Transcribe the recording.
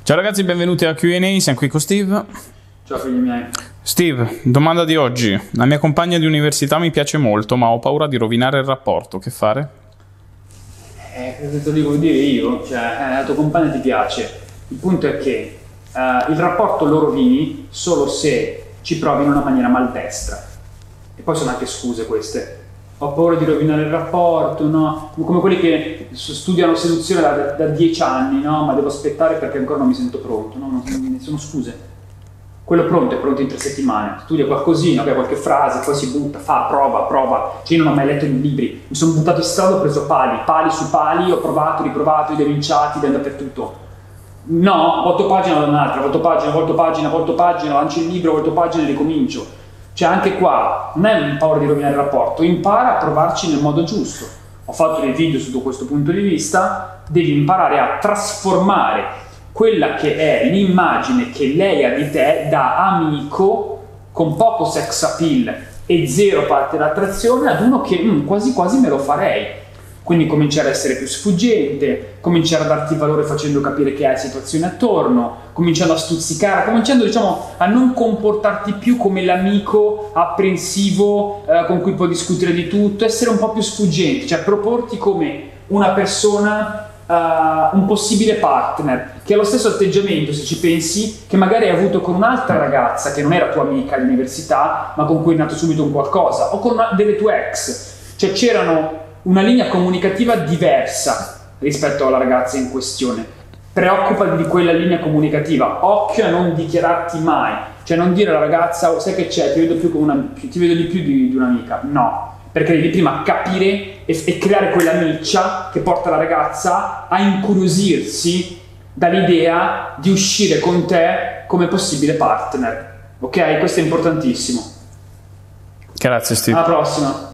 Ciao ragazzi, benvenuti a Q&A, siamo qui con Steve. Ciao figli miei. Steve, domanda di oggi. La mia compagna di università mi piace molto, ma ho paura di rovinare il rapporto. Che fare? Cosa te lo devo dire io? La tua compagna ti piace. Il punto è che il rapporto lo rovini solo se ci provi in una maniera maldestra. E poi sono anche scuse queste. Ho paura di rovinare il rapporto, no? Come quelli che studiano seduzione da 10 anni, no? Ma devo aspettare perché ancora non mi sento pronto, no? Sono scuse. Quello pronto è pronto in 3 settimane, studia qualcosina, qualche frase, poi si butta, fa, prova. Cioè io non ho mai letto i libri, mi sono buttato in strada, ho preso pali su pali, ho provato, riprovato, i denunciati, dappertutto. No, volto pagina da un'altra, volto pagina, lancio il libro, volto pagina e ricomincio. Cioè anche qua non è un paura di rovinare il rapporto, impara a provarci nel modo giusto. Ho fatto dei video su questo punto di vista, devi imparare a trasformare quella che è l'immagine che lei ha di te da amico con poco sex appeal e zero parte d'attrazione ad uno che quasi quasi me lo farei. Quindi cominciare a essere più sfuggente, cominciare a darti valore facendo capire che hai situazioni attorno, cominciando a stuzzicare, cominciando a non comportarti più come l'amico apprensivo con cui puoi discutere di tutto, essere un po' più sfuggente, cioè proporti come una persona, un possibile partner, che ha lo stesso atteggiamento, se ci pensi, che magari hai avuto con un'altra ragazza che non era tua amica all'università, ma con cui è nato subito un qualcosa, o con delle tue ex. Cioè c'erano una linea comunicativa diversa rispetto alla ragazza in questione. Preoccupati di quella linea comunicativa, occhio a non dichiararti mai, cioè non dire alla ragazza sai che c'è, ti vedo di più di un'amica, no, perché devi prima capire e creare quella miccia che porta la ragazza a incuriosirsi dall'idea di uscire con te come possibile partner, ok? Questo è importantissimo. Grazie Steve. Alla prossima.